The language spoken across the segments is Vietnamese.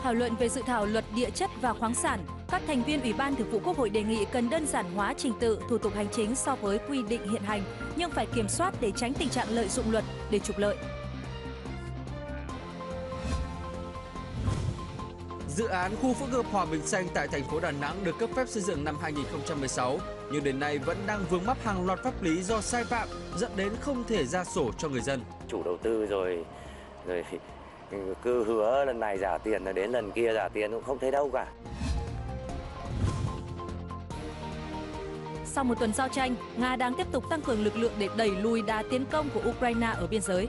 Thảo luận về dự thảo luật địa chất và khoáng sản, các thành viên Ủy ban Thường vụ Quốc hội đề nghị cần đơn giản hóa trình tự, thủ tục hành chính so với quy định hiện hành, nhưng phải kiểm soát để tránh tình trạng lợi dụng luật để trục lợi. Dự án khu phức hợp Hòa Bình Xanh tại thành phố Đà Nẵng được cấp phép xây dựng năm 2016, nhưng đến nay vẫn đang vướng mắc hàng loạt pháp lý do sai phạm, dẫn đến không thể ra sổ cho người dân. Chủ đầu tư rồi cứ hứa lần này trả tiền là đến lần kia trả tiền cũng không thấy đâu cả. Sau một tuần giao tranh, Nga đang tiếp tục tăng cường lực lượng để đẩy lùi đà tiến công của Ukraine ở biên giới.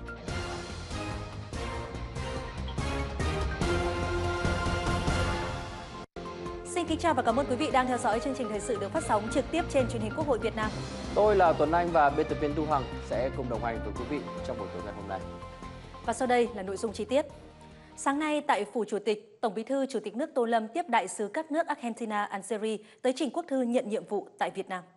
Xin kính chào và cảm ơn quý vị đang theo dõi chương trình thời sự được phát sóng trực tiếp trên truyền hình Quốc hội Việt Nam. Tôi là Tuấn Anh và biên tập viên Thu Hằng sẽ cùng đồng hành với quý vị trong buổi tối ngày hôm nay. Và sau đây là nội dung chi tiết. Sáng nay tại Phủ Chủ tịch, Tổng Bí thư Chủ tịch nước Tô Lâm tiếp đại sứ các nước Argentina, Algeria tới trình quốc thư nhận nhiệm vụ tại Việt Nam.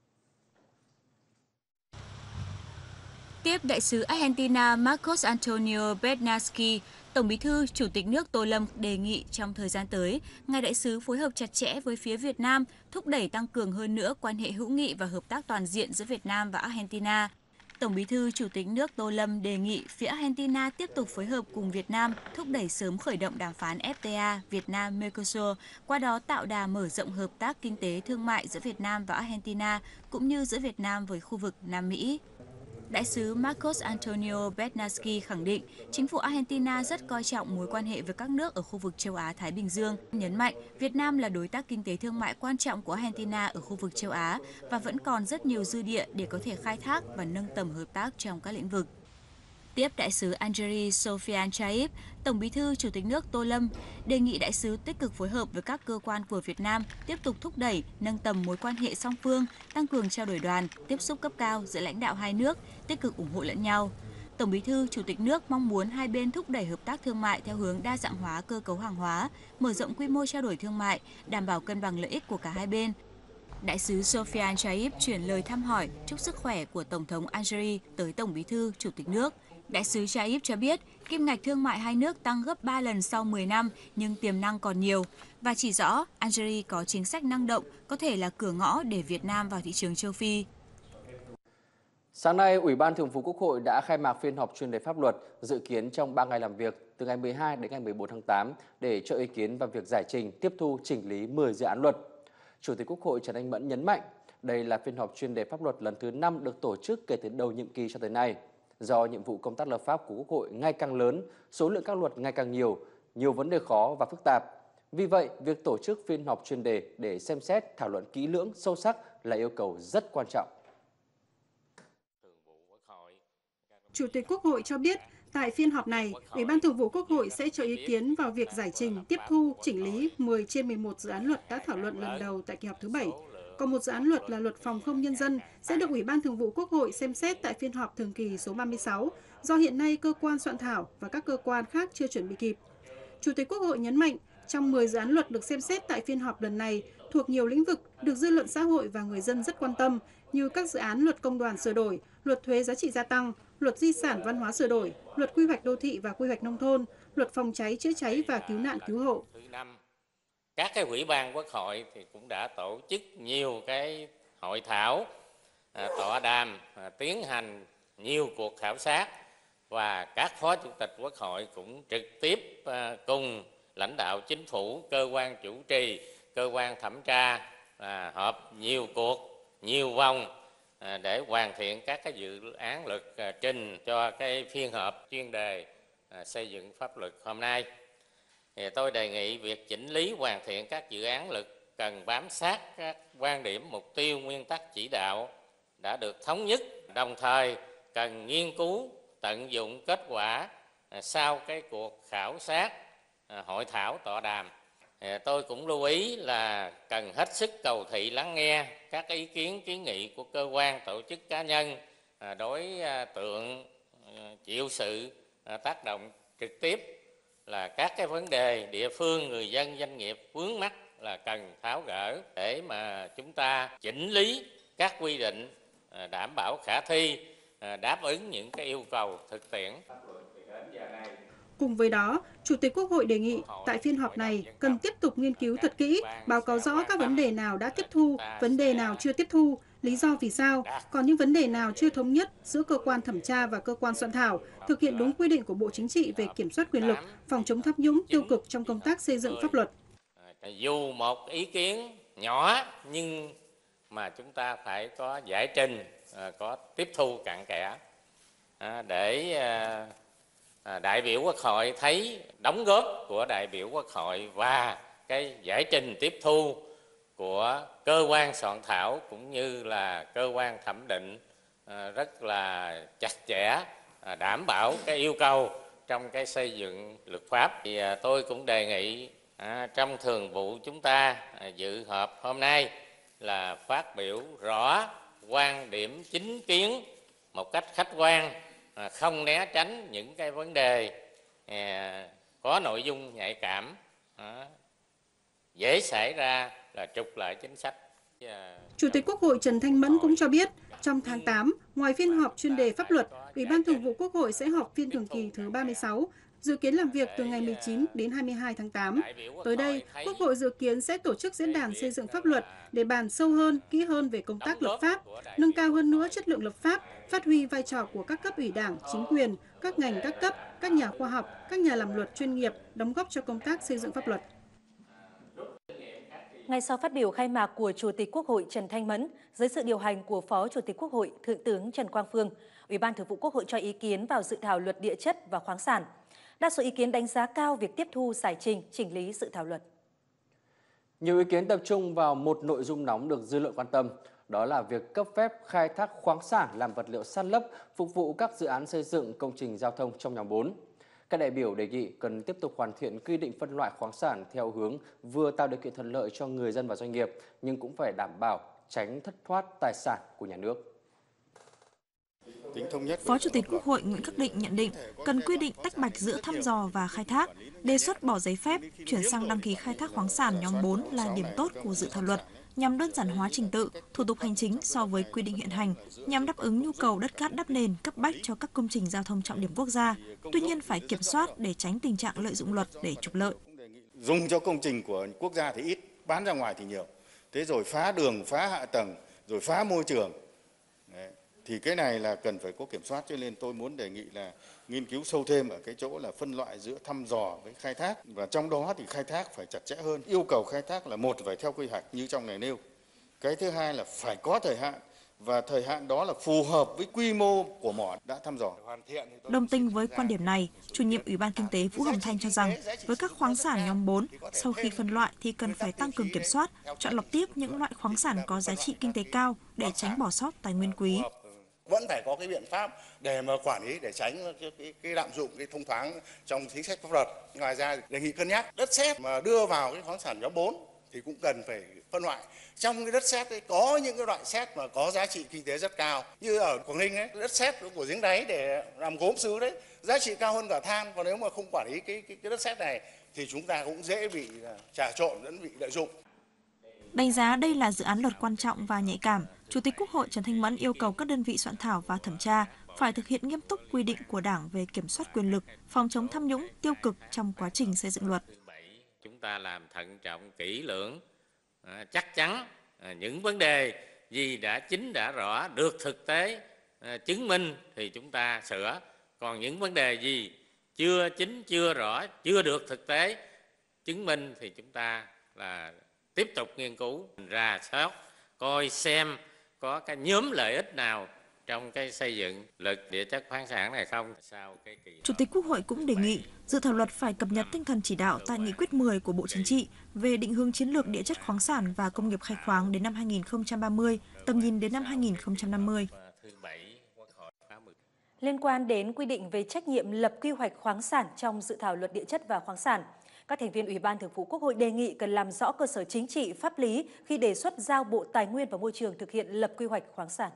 Tiếp đại sứ Argentina Marcos Antonio Bernaschi, Tổng Bí thư Chủ tịch nước Tô Lâm đề nghị trong thời gian tới, ngài đại sứ phối hợp chặt chẽ với phía Việt Nam, thúc đẩy tăng cường hơn nữa quan hệ hữu nghị và hợp tác toàn diện giữa Việt Nam và Argentina. Tổng Bí thư Chủ tịch nước Tô Lâm đề nghị phía Argentina tiếp tục phối hợp cùng Việt Nam thúc đẩy sớm khởi động đàm phán FTA Việt Nam-Mercosur, qua đó tạo đà mở rộng hợp tác kinh tế thương mại giữa Việt Nam và Argentina cũng như giữa Việt Nam với khu vực Nam Mỹ. Đại sứ Marcos Antonio Bernaschi khẳng định chính phủ Argentina rất coi trọng mối quan hệ với các nước ở khu vực châu Á-Thái Bình Dương, nhấn mạnh Việt Nam là đối tác kinh tế thương mại quan trọng của Argentina ở khu vực châu Á và vẫn còn rất nhiều dư địa để có thể khai thác và nâng tầm hợp tác trong các lĩnh vực. Tiếp đại sứ Algeria Sofian Chaib, Tổng Bí thư Chủ tịch nước Tô Lâm đề nghị đại sứ tích cực phối hợp với các cơ quan của Việt Nam tiếp tục thúc đẩy, nâng tầm mối quan hệ song phương, tăng cường trao đổi đoàn, tiếp xúc cấp cao giữa lãnh đạo hai nước, tích cực ủng hộ lẫn nhau. Tổng Bí thư Chủ tịch nước mong muốn hai bên thúc đẩy hợp tác thương mại theo hướng đa dạng hóa cơ cấu hàng hóa, mở rộng quy mô trao đổi thương mại, đảm bảo cân bằng lợi ích của cả hai bên. Đại sứ Sofian Chaib chuyển lời thăm hỏi, chúc sức khỏe của Tổng thống Algeria tới Tổng Bí thư Chủ tịch nước. Đại sứ Chaib cho biết, kim ngạch thương mại hai nước tăng gấp 3 lần sau 10 năm nhưng tiềm năng còn nhiều và chỉ rõ Algeria có chính sách năng động, có thể là cửa ngõ để Việt Nam vào thị trường châu Phi. Sáng nay, Ủy ban Thường vụ Quốc hội đã khai mạc phiên họp chuyên đề pháp luật dự kiến trong 3 ngày làm việc từ ngày 12 đến ngày 14 tháng 8 để cho ý kiến vào việc giải trình, tiếp thu, chỉnh lý 10 dự án luật. Chủ tịch Quốc hội Trần Thanh Mẫn nhấn mạnh, đây là phiên họp chuyên đề pháp luật lần thứ 5 được tổ chức kể từ đầu nhiệm kỳ cho tới nay. Do nhiệm vụ công tác lập pháp của Quốc hội ngày càng lớn, số lượng các luật ngày càng nhiều vấn đề khó và phức tạp. Vì vậy, việc tổ chức phiên họp chuyên đề để xem xét, thảo luận kỹ lưỡng, sâu sắc là yêu cầu rất quan trọng. Chủ tịch Quốc hội cho biết, tại phiên họp này, Ủy ban Thường vụ Quốc hội sẽ cho ý kiến vào việc giải trình, tiếp thu, chỉnh lý 10 trên 11 dự án luật đã thảo luận lần đầu tại kỳ họp thứ 7. Còn một dự án luật là luật phòng không nhân dân sẽ được Ủy ban Thường vụ Quốc hội xem xét tại phiên họp thường kỳ số 36, do hiện nay cơ quan soạn thảo và các cơ quan khác chưa chuẩn bị kịp. Chủ tịch Quốc hội nhấn mạnh, trong 10 dự án luật được xem xét tại phiên họp lần này thuộc nhiều lĩnh vực được dư luận xã hội và người dân rất quan tâm, như các dự án luật công đoàn sửa đổi, luật thuế giá trị gia tăng, luật di sản văn hóa sửa đổi, luật quy hoạch đô thị và quy hoạch nông thôn, luật phòng cháy chữa cháy và cứu nạn cứu hộ. Các cái ủy ban Quốc hội thì cũng đã tổ chức nhiều cái hội thảo, tọa đàm, tiến hành nhiều cuộc khảo sát và các phó chủ tịch Quốc hội cũng trực tiếp cùng lãnh đạo chính phủ, cơ quan chủ trì, cơ quan thẩm tra họp nhiều cuộc, nhiều vòng để hoàn thiện các cái dự án luật trình cho cái phiên họp chuyên đề xây dựng pháp luật hôm nay. Thì tôi đề nghị việc chỉnh lý hoàn thiện các dự án luật cần bám sát các quan điểm, mục tiêu, nguyên tắc chỉ đạo đã được thống nhất, đồng thời cần nghiên cứu, tận dụng kết quả sau cái cuộc khảo sát, hội thảo, tọa đàm. Tôi cũng lưu ý là cần hết sức cầu thị lắng nghe các ý kiến kiến nghị của cơ quan, tổ chức, cá nhân, đối tượng chịu sự tác động trực tiếp là các cái vấn đề địa phương, người dân, doanh nghiệp vướng mắc là cần tháo gỡ để mà chúng ta chỉnh lý các quy định đảm bảo khả thi, đáp ứng những cái yêu cầu thực tiễn. Cùng với đó, Chủ tịch Quốc hội đề nghị tại phiên họp này cần tiếp tục nghiên cứu thật kỹ, báo cáo rõ các vấn đề nào đã tiếp thu, vấn đề nào chưa tiếp thu, lý do vì sao, còn những vấn đề nào chưa thống nhất giữa cơ quan thẩm tra và cơ quan soạn thảo, thực hiện đúng quy định của Bộ Chính trị về kiểm soát quyền lực, phòng chống tham nhũng tiêu cực trong công tác xây dựng pháp luật. Dù một ý kiến nhỏ nhưng mà chúng ta phải có giải trình, có tiếp thu cặn kẽ để đại biểu Quốc hội thấy đóng góp của đại biểu Quốc hội và cái giải trình tiếp thu của cơ quan soạn thảo cũng như là cơ quan thẩm định rất là chặt chẽ, đảm bảo cái yêu cầu trong cái xây dựng luật pháp. Thì tôi cũng đề nghị trong thường vụ chúng ta dự họp hôm nay là phát biểu rõ quan điểm chính kiến một cách khách quan, không né tránh những cái vấn đề có nội dung nhạy cảm, dễ xảy ra là trục lợi chính sách. Chủ tịch Quốc hội Trần Thanh Mẫn cũng cho biết, trong tháng 8, ngoài phiên họp chuyên đề pháp luật, Ủy ban Thường vụ Quốc hội sẽ họp phiên thường kỳ thứ 36, dự kiến làm việc từ ngày 19 đến 22 tháng 8. Tới đây, Quốc hội dự kiến sẽ tổ chức diễn đàn xây dựng pháp luật để bàn sâu hơn, kỹ hơn về công tác lập pháp, nâng cao hơn nữa chất lượng lập pháp, phát huy vai trò của các cấp ủy Đảng, chính quyền, các ngành các cấp, các nhà khoa học, các nhà làm luật chuyên nghiệp đóng góp cho công tác xây dựng pháp luật. Ngay sau phát biểu khai mạc của Chủ tịch Quốc hội Trần Thanh Mẫn, dưới sự điều hành của Phó Chủ tịch Quốc hội Thượng tướng Trần Quang Phương, Ủy ban Thường vụ Quốc hội cho ý kiến vào dự thảo luật địa chất và khoáng sản. Đa số ý kiến đánh giá cao việc tiếp thu, giải trình, chỉnh lý dự thảo luật. Nhiều ý kiến tập trung vào một nội dung nóng được dư luận quan tâm, đó là việc cấp phép khai thác khoáng sản làm vật liệu san lấp phục vụ các dự án xây dựng công trình giao thông trong nhóm 4. Các đại biểu đề nghị cần tiếp tục hoàn thiện quy định phân loại khoáng sản theo hướng vừa tạo điều kiện thuận lợi cho người dân và doanh nghiệp, nhưng cũng phải đảm bảo tránh thất thoát tài sản của nhà nước. Phó Chủ tịch Quốc hội Nguyễn Khắc Định nhận định cần quy định tách bạch giữa thăm dò và khai thác, đề xuất bỏ giấy phép, chuyển sang đăng ký khai thác khoáng sản nhóm 4 là điểm tốt của dự thảo luật, nhằm đơn giản hóa trình tự, thủ tục hành chính so với quy định hiện hành, nhằm đáp ứng nhu cầu đất cát đắp nền cấp bách cho các công trình giao thông trọng điểm quốc gia. Tuy nhiên phải kiểm soát để tránh tình trạng lợi dụng luật để trục lợi. Dùng cho công trình của quốc gia thì ít, bán ra ngoài thì nhiều. Thế rồi phá đường, phá hạ tầng, rồi phá môi trường. Đấy. Thì cái này là cần phải có kiểm soát, cho nên tôi muốn đề nghị là nghiên cứu sâu thêm ở cái chỗ là phân loại giữa thăm dò với khai thác, và trong đó thì khai thác phải chặt chẽ hơn. Yêu cầu khai thác là một phải theo quy hoạch như trong này nêu. Cái thứ hai là phải có thời hạn, và thời hạn đó là phù hợp với quy mô của mỏ đã thăm dò. Đồng tình với quan điểm này, Chủ nhiệm Ủy ban Kinh tế Vũ Hồng Thanh cho rằng với các khoáng sản nhóm 4, sau khi phân loại thì cần phải tăng cường kiểm soát, chọn lọc tiếp những loại khoáng sản có giá trị kinh tế cao để tránh bỏ sót tài nguyên quý. Vẫn phải có cái biện pháp để mà quản lý, để tránh cái lạm dụng, cái thông thoáng trong chính sách pháp luật. Ngoài ra đề nghị cân nhắc đất sét mà đưa vào cái khoáng sản nhóm 4 thì cũng cần phải phân loại. Trong cái đất sét ấy có những cái loại sét mà có giá trị kinh tế rất cao, như ở Quảng Ninh ấy, đất sét của giếng đáy để làm gốm sứ đấy, giá trị cao hơn cả than. Còn nếu mà không quản lý cái đất sét này thì chúng ta cũng dễ bị trà trộn, dẫn bị lợi dụng. Đánh giá đây là dự án luật quan trọng và nhạy cảm, Chủ tịch Quốc hội Trần Thanh Mẫn yêu cầu các đơn vị soạn thảo và thẩm tra phải thực hiện nghiêm túc quy định của Đảng về kiểm soát quyền lực, phòng chống tham nhũng tiêu cực trong quá trình xây dựng luật. Chúng ta làm thận trọng, kỹ lưỡng, chắc chắn những vấn đề gì đã chính đã rõ, được thực tế chứng minh thì chúng ta sửa. Còn những vấn đề gì chưa chính, chưa rõ, chưa được thực tế chứng minh thì chúng ta là tiếp tục nghiên cứu, rà soát, coi xem có cái nhóm lợi ích nào trong cái xây dựng luật địa chất khoáng sản này không. Chủ tịch Quốc hội cũng đề nghị dự thảo luật phải cập nhật tinh thần chỉ đạo tại nghị quyết 10 của Bộ Chính trị về định hướng chiến lược địa chất khoáng sản và công nghiệp khai khoáng đến năm 2030, tầm nhìn đến năm 2050. Liên quan đến quy định về trách nhiệm lập quy hoạch khoáng sản trong dự thảo luật địa chất và khoáng sản, các thành viên Ủy ban Thường vụ Quốc hội đề nghị cần làm rõ cơ sở chính trị, pháp lý khi đề xuất giao Bộ Tài nguyên và Môi trường thực hiện lập quy hoạch khoáng sản.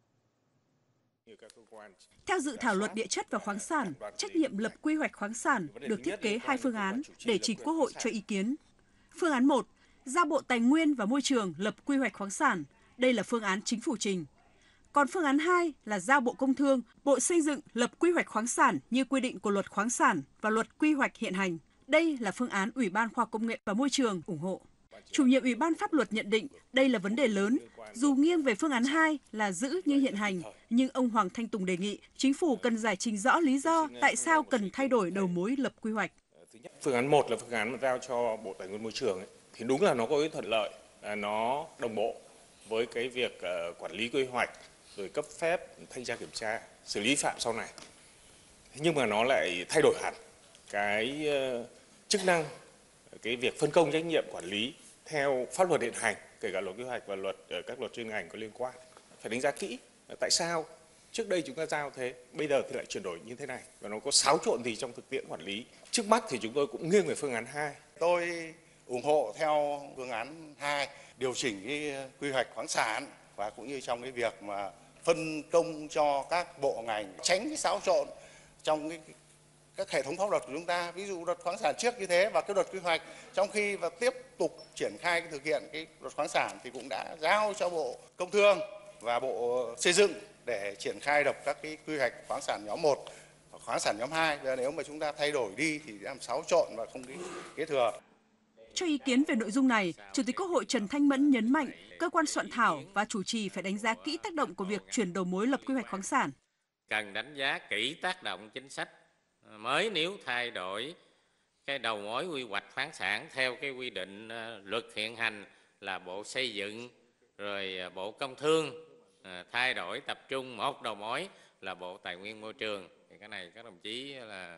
Theo dự thảo luật địa chất và khoáng sản, trách nhiệm lập quy hoạch khoáng sản được thiết kế 2 phương án để trình Quốc hội cho ý kiến. Phương án 1, giao Bộ Tài nguyên và Môi trường lập quy hoạch khoáng sản. Đây là phương án chính phủ trình. Còn phương án 2 là giao Bộ Công Thương, Bộ Xây dựng lập quy hoạch khoáng sản như quy định của Luật khoáng sản và Luật quy hoạch hiện hành. Đây là phương án Ủy ban Khoa học Công nghệ và Môi trường ủng hộ. Chủ nhiệm Ủy ban Pháp luật nhận định đây là vấn đề lớn, dù nghiêng về phương án 2 là giữ như hiện hành, nhưng ông Hoàng Thanh Tùng đề nghị Chính phủ cần giải trình rõ lý do tại sao cần thay đổi đầu mối lập quy hoạch. Phương án 1 là phương án mà giao cho Bộ Tài nguyên Môi trường thì đúng là nó có cái thuận lợi, nó đồng bộ với cái việc quản lý quy hoạch, rồi cấp phép, thanh tra kiểm tra, xử lý phạm sau này. Nhưng mà nó lại thay đổi hẳn cái chức năng, cái việc phân công trách nhiệm quản lý theo pháp luật hiện hành, kể cả luật quy hoạch và các luật chuyên ngành có liên quan. Phải đánh giá kỹ tại sao trước đây chúng ta giao thế, bây giờ thì lại chuyển đổi như thế này, và nó có xáo trộn gì trong thực tiễn quản lý. Trước mắt thì chúng tôi cũng nghiêng về phương án 2. Tôi ủng hộ theo phương án 2, điều chỉnh cái quy hoạch khoáng sản và cũng như trong cái việc mà phân công cho các bộ ngành, tránh cái xáo trộn trong các hệ thống pháp luật của chúng ta. Ví dụ luật khoáng sản trước như thế và cái luật quy hoạch, trong khi và tiếp tục triển khai thực hiện cái luật khoáng sản thì cũng đã giao cho Bộ Công Thương và Bộ Xây dựng để triển khai độc các cái quy hoạch khoáng sản nhóm 1 và khoáng sản nhóm 2. Và nếu mà chúng ta thay đổi đi thì làm xáo trộn và không kế thừa. Cho ý kiến về nội dung này, Chủ tịch Quốc hội Trần Thanh Mẫn nhấn mạnh cơ quan soạn thảo và chủ trì phải đánh giá kỹ tác động của việc chuyển đầu mối lập quy hoạch khoáng sản. Cần đánh giá kỹ tác động chính sách mới nếu thay đổi cái đầu mối quy hoạch khoáng sản theo cái quy định luật hiện hành là Bộ Xây dựng rồi Bộ Công Thương, thay đổi tập trung một đầu mối là Bộ Tài nguyên Môi trường. Thì cái này các đồng chí là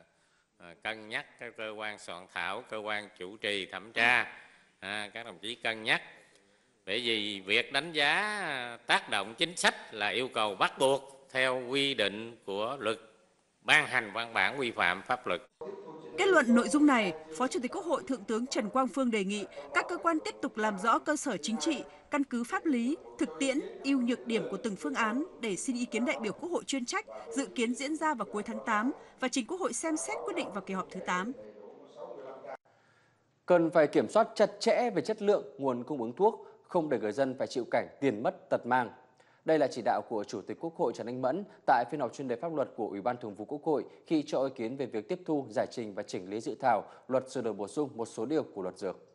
cân nhắc các cơ quan soạn thảo, cơ quan chủ trì thẩm tra, các đồng chí cân nhắc. Bởi vì việc đánh giá tác động chính sách là yêu cầu bắt buộc theo quy định của luật ban hành văn bản quy phạm pháp luật. Kết luận nội dung này, Phó Chủ tịch Quốc hội Thượng tướng Trần Quang Phương đề nghị các cơ quan tiếp tục làm rõ cơ sở chính trị, căn cứ pháp lý, thực tiễn, ưu nhược điểm của từng phương án để xin ý kiến đại biểu Quốc hội chuyên trách, dự kiến diễn ra vào cuối tháng 8 và trình Quốc hội xem xét quyết định vào kỳ họp thứ 8. Cần phải kiểm soát chặt chẽ về chất lượng, nguồn cung ứng thuốc, không để người dân phải chịu cảnh tiền mất tật mang. Đây là chỉ đạo của Chủ tịch Quốc hội Trần Thanh Mẫn tại phiên họp chuyên đề pháp luật của Ủy ban Thường vụ Quốc hội khi cho ý kiến về việc tiếp thu, giải trình và chỉnh lý dự thảo luật sửa đổi bổ sung một số điều của luật dược.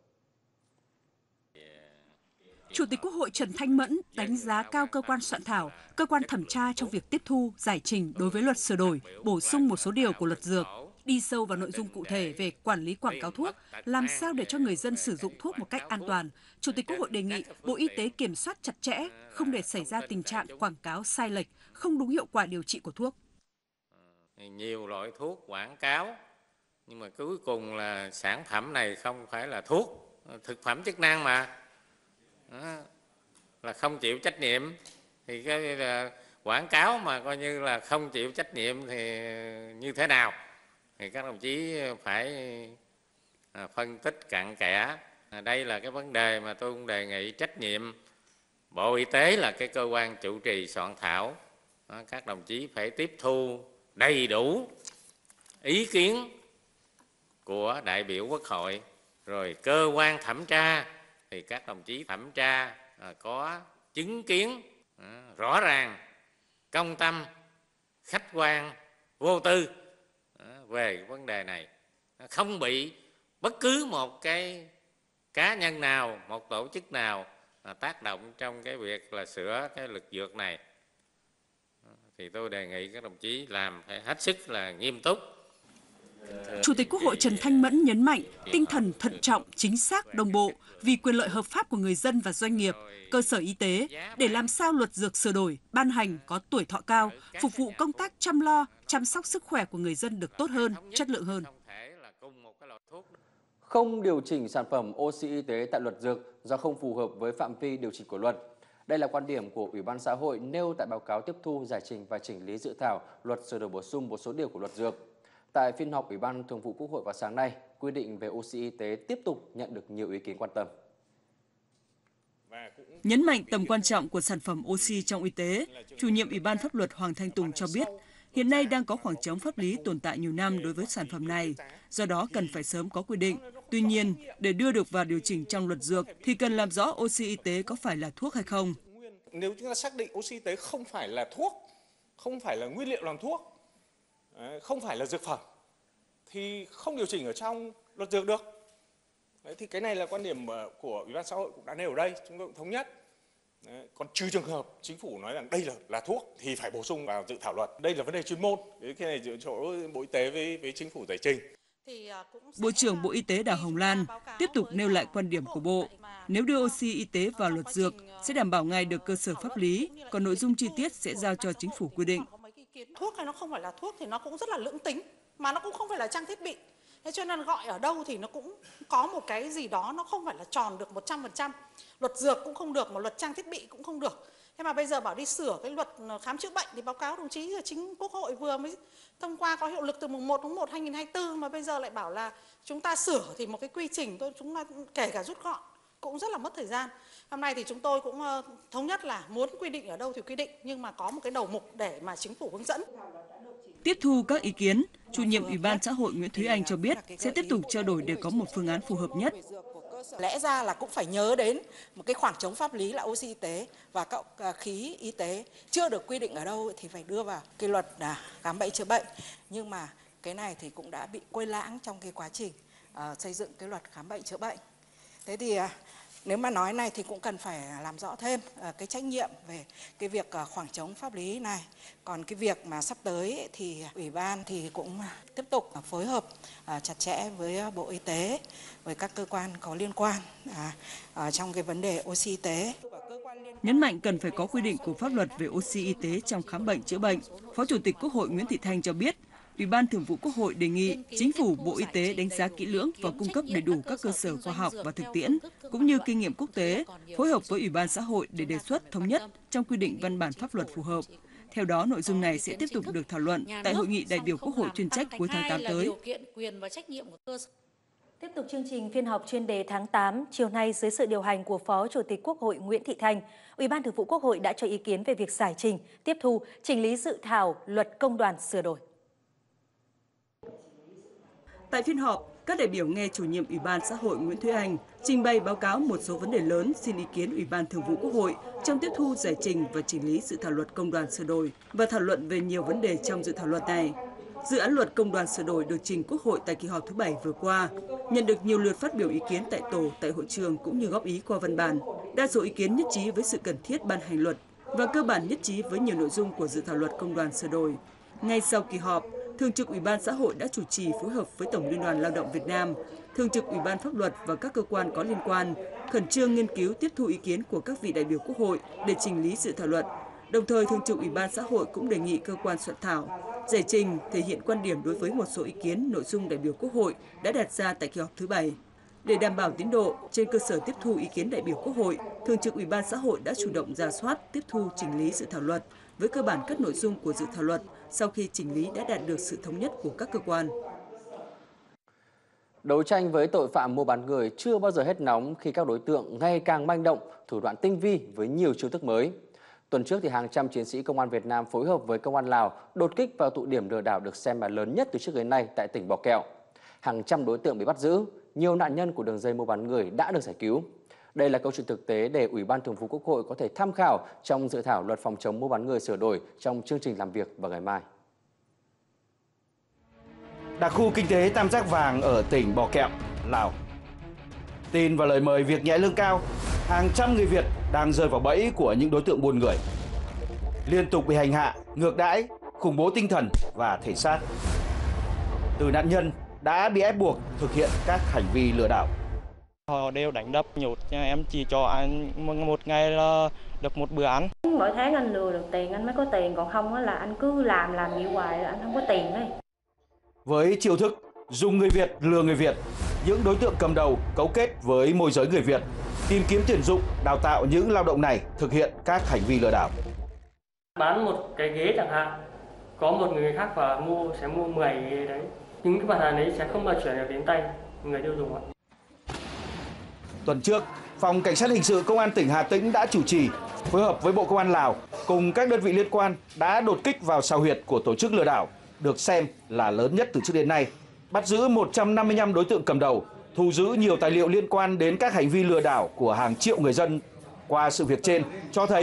Chủ tịch Quốc hội Trần Thanh Mẫn đánh giá cao cơ quan soạn thảo, cơ quan thẩm tra trong việc tiếp thu, giải trình đối với luật sửa đổi, bổ sung một số điều của luật dược, đi sâu vào nội dung cụ thể về quản lý quảng cáo thuốc, làm sao để cho người dân sử dụng thuốc một cách an toàn. Chủ tịch Quốc hội đề nghị Bộ Y tế kiểm soát chặt chẽ, không để xảy ra tình trạng quảng cáo sai lệch, không đúng hiệu quả điều trị của thuốc. Nhiều loại thuốc quảng cáo, nhưng mà cuối cùng là sản phẩm này không phải là thuốc, thực phẩm chức năng mà. Là không chịu trách nhiệm, thì cái là quảng cáo mà coi như là không chịu trách nhiệm thì như thế nào? Thì các đồng chí phải phân tích cặn kẽ. Đây là cái vấn đề mà tôi cũng đề nghị trách nhiệm Bộ Y tế là cái cơ quan chủ trì soạn thảo. Các đồng chí phải tiếp thu đầy đủ ý kiến của đại biểu Quốc hội, rồi cơ quan thẩm tra thì các đồng chí thẩm tra có chứng kiến rõ ràng, công tâm, khách quan, vô tư về vấn đề này, không bị bất cứ một cái cá nhân nào, một tổ chức nào tác động trong cái việc là sửa cái luật dược này. Thì tôi đề nghị các đồng chí làm phải hết sức là nghiêm túc. Chủ tịch Quốc hội Trần Thanh Mẫn nhấn mạnh tinh thần thận trọng, chính xác, đồng bộ vì quyền lợi hợp pháp của người dân và doanh nghiệp, cơ sở y tế để làm sao luật dược sửa đổi, ban hành có tuổi thọ cao, phục vụ công tác chăm lo, chăm sóc sức khỏe của người dân được tốt hơn, chất lượng hơn. Không điều chỉnh sản phẩm oxy y tế tại luật dược do không phù hợp với phạm vi điều chỉnh của luật. Đây là quan điểm của Ủy ban Xã hội nêu tại báo cáo tiếp thu, giải trình và chỉnh lý dự thảo luật sửa đổi bổ sung một số điều của luật dược. Tại phiên họp Ủy ban Thường vụ Quốc hội vào sáng nay, quy định về oxy y tế tiếp tục nhận được nhiều ý kiến quan tâm. Nhấn mạnh tầm quan trọng của sản phẩm oxy trong y tế, chủ nhiệm Ủy ban Pháp luật Hoàng Thanh Tùng cho biết, hiện nay đang có khoảng trống pháp lý tồn tại nhiều năm đối với sản phẩm này, do đó cần phải sớm có quy định. Tuy nhiên, để đưa được vào điều chỉnh trong luật dược thì cần làm rõ oxy y tế có phải là thuốc hay không. Nếu chúng ta xác định oxy y tế không phải là thuốc, không phải là nguyên liệu làm thuốc, không phải là dược phẩm, thì không điều chỉnh ở trong luật dược được. Đấy, thì cái này là quan điểm của Ủy ban xã hội cũng đã nêu ở đây, chúng tôi cũng thống nhất. Đấy, còn trừ trường hợp chính phủ nói rằng đây là thuốc thì phải bổ sung vào dự thảo luật. Đây là vấn đề chuyên môn, cái này giữa chỗ Bộ Y tế với chính phủ giải trình. Bộ trưởng Bộ Y tế Đào Hồng Lan tiếp tục nêu lại quan điểm của Bộ. Nếu đưa oxy y tế vào luật dược sẽ đảm bảo ngay được cơ sở pháp lý, còn nội dung chi tiết sẽ giao cho chính phủ quy định. Thuốc hay nó không phải là thuốc thì nó cũng rất là lưỡng tính, mà nó cũng không phải là trang thiết bị. Thế cho nên gọi ở đâu thì nó cũng có một cái gì đó nó không phải là tròn được 100%. Luật dược cũng không được, mà luật trang thiết bị cũng không được. Thế mà bây giờ bảo đi sửa cái luật khám chữa bệnh thì báo cáo đồng chí là chính Quốc hội vừa mới thông qua có hiệu lực từ mùng 1 tháng 1 2024 mà bây giờ lại bảo là chúng ta sửa thì một cái quy trình thôi, chúng ta kể cả rút gọn cũng rất là mất thời gian. Hôm nay thì chúng tôi cũng thống nhất là muốn quy định ở đâu thì quy định, nhưng mà có một cái đầu mục để mà chính phủ hướng dẫn. Tiếp thu các ý kiến, Chủ nhiệm Ủy ban Xã hội Nguyễn Thúy Anh cho biết sẽ tiếp tục trao đổi để có một phương án phù hợp nhất. Lẽ ra là cũng phải nhớ đến một cái khoảng trống pháp lý là oxy y tế và các khí y tế chưa được quy định ở đâu thì phải đưa vào cái luật khám bệnh chữa bệnh. Nhưng mà cái này thì cũng đã bị quên lãng trong cái quá trình xây dựng cái luật khám bệnh chữa bệnh. Thế thì nếu mà nói này thì cũng cần phải làm rõ thêm cái trách nhiệm về cái việc khoảng trống pháp lý này. Còn cái việc mà sắp tới thì Ủy ban thì cũng tiếp tục phối hợp chặt chẽ với Bộ Y tế, với các cơ quan có liên quan trong cái vấn đề oxy y tế. Nhấn mạnh cần phải có quy định của pháp luật về oxy y tế trong khám bệnh chữa bệnh, Phó Chủ tịch Quốc hội Nguyễn Thị Thanh cho biết, Ủy ban Thường vụ Quốc hội đề nghị Chính phủ, Bộ Y tế đánh giá kỹ lưỡng và cung cấp đầy đủ các cơ sở khoa học và thực tiễn, cũng như kinh nghiệm quốc tế, phối hợp với Ủy ban Xã hội để đề xuất thống nhất trong quy định văn bản pháp luật phù hợp. Theo đó, nội dung này sẽ tiếp tục được thảo luận tại Hội nghị đại biểu Quốc hội chuyên trách cuối tháng 8 tới. Tiếp tục chương trình phiên họp chuyên đề tháng 8, chiều nay dưới sự điều hành của Phó Chủ tịch Quốc hội Nguyễn Thị Thanh, Ủy ban Thường vụ Quốc hội đã cho ý kiến về việc giải trình, tiếp thu, chỉnh lý dự thảo Luật Công đoàn sửa đổi. Tại phiên họp, các đại biểu nghe Chủ nhiệm Ủy ban Xã hội Nguyễn Thúy Anh trình bày báo cáo một số vấn đề lớn xin ý kiến Ủy ban Thường vụ Quốc hội trong tiếp thu, giải trình và chỉnh lý dự thảo Luật Công đoàn sửa đổi và thảo luận về nhiều vấn đề trong dự thảo luật này. Dự án Luật Công đoàn sửa đổi được trình Quốc hội tại kỳ họp thứ 7 vừa qua, nhận được nhiều lượt phát biểu ý kiến tại tổ, tại hội trường cũng như góp ý qua văn bản. Đa số ý kiến nhất trí với sự cần thiết ban hành luật và cơ bản nhất trí với nhiều nội dung của dự thảo Luật Công đoàn sửa đổi. Ngay sau kỳ họp, Thường trực Ủy ban Xã hội đã chủ trì phối hợp với Tổng Liên đoàn Lao động Việt Nam, Thường trực Ủy ban Pháp luật và các cơ quan có liên quan, khẩn trương nghiên cứu tiếp thu ý kiến của các vị đại biểu Quốc hội để chỉnh lý dự thảo luật. Đồng thời, Thường trực Ủy ban Xã hội cũng đề nghị cơ quan soạn thảo giải trình thể hiện quan điểm đối với một số ý kiến nội dung đại biểu Quốc hội đã đặt ra tại kỳ họp thứ 7. Để đảm bảo tiến độ, trên cơ sở tiếp thu ý kiến đại biểu Quốc hội, Thường trực Ủy ban Xã hội đã chủ động rà soát, tiếp thu chỉnh lý dự thảo luật với cơ bản các nội dung của dự thảo luật sau khi chỉnh lý đã đạt được sự thống nhất của các cơ quan. Đấu tranh với tội phạm mua bán người chưa bao giờ hết nóng khi các đối tượng ngày càng manh động, thủ đoạn tinh vi với nhiều chiêu thức mới. Tuần trước thì hàng trăm chiến sĩ Công an Việt Nam phối hợp với Công an Lào đột kích vào tụ điểm lừa đảo được xem là lớn nhất từ trước đến nay tại tỉnh Bò Kẹo. Hàng trăm đối tượng bị bắt giữ, nhiều nạn nhân của đường dây mua bán người đã được giải cứu. Đây là câu chuyện thực tế để Ủy ban Thường vụ Quốc hội có thể tham khảo trong dự thảo Luật phòng chống mua bán người sửa đổi trong chương trình làm việc vào ngày mai. Đặc khu kinh tế Tam Giác Vàng ở tỉnh Bò Kẹo, Lào. Tin và lời mời việc nhẹ lương cao, hàng trăm người Việt đang rơi vào bẫy của những đối tượng buôn người. Liên tục bị hành hạ, ngược đãi, khủng bố tinh thần và thể xác. Từ nạn nhân đã bị ép buộc thực hiện các hành vi lừa đảo. Họ đều đánh đập nhốt, em chỉ cho anh một ngày là được một bữa ăn. Mỗi tháng anh lừa được tiền anh mới có tiền, còn không là anh cứ làm gì hoài là anh không có tiền đấy. Với chiêu thức dùng người Việt lừa người Việt, những đối tượng cầm đầu cấu kết với môi giới người Việt, tìm kiếm tuyển dụng, đào tạo những lao động này thực hiện các hành vi lừa đảo. Bán một cái ghế chẳng hạn, có một người khác và sẽ mua 10 ghế đấy. Những cái mặt hàng đấy sẽ không bao chuyển được đến tay người tiêu dùng ạ. Tuần trước, Phòng Cảnh sát Hình sự Công an tỉnh Hà Tĩnh đã chủ trì, phối hợp với Bộ Công an Lào cùng các đơn vị liên quan đã đột kích vào sào huyệt của tổ chức lừa đảo, được xem là lớn nhất từ trước đến nay, bắt giữ 155 đối tượng cầm đầu, thu giữ nhiều tài liệu liên quan đến các hành vi lừa đảo của hàng triệu người dân. Qua sự việc trên cho thấy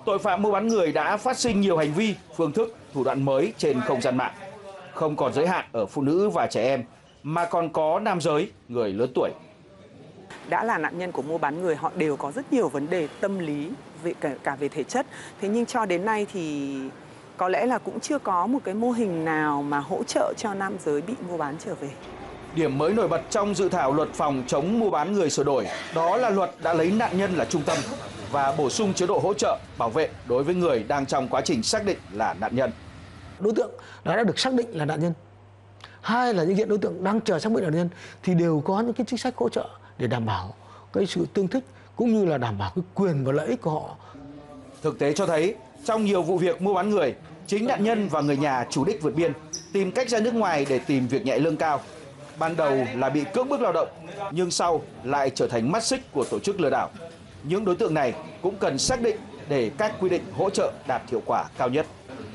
tội phạm mua bán người đã phát sinh nhiều hành vi, phương thức, thủ đoạn mới trên không gian mạng. Không còn giới hạn ở phụ nữ và trẻ em, mà còn có nam giới, người lớn tuổi. Đã là nạn nhân của mua bán người, họ đều có rất nhiều vấn đề tâm lý, cả về thể chất. Thế nhưng cho đến nay thì có lẽ là cũng chưa có một cái mô hình nào mà hỗ trợ cho nam giới bị mua bán trở về. Điểm mới nổi bật trong dự thảo luật phòng chống mua bán người sửa đổi, đó là luật đã lấy nạn nhân là trung tâm và bổ sung chế độ hỗ trợ, bảo vệ đối với người đang trong quá trình xác định là nạn nhân. Đối tượng đã được xác định là nạn nhân. Hai là những hiện đối tượng đang chờ xác định là nạn nhân thì đều có những cái chính sách hỗ trợ để đảm bảo cái sự tương thích cũng như là đảm bảo cái quyền và lợi ích của họ. Thực tế cho thấy, trong nhiều vụ việc mua bán người, chính nạn nhân và người nhà chủ đích vượt biên, tìm cách ra nước ngoài để tìm việc nhẹ lương cao. Ban đầu là bị cưỡng bức lao động, nhưng sau lại trở thành mắt xích của tổ chức lừa đảo. Những đối tượng này cũng cần xác định để các quy định hỗ trợ đạt hiệu quả cao nhất.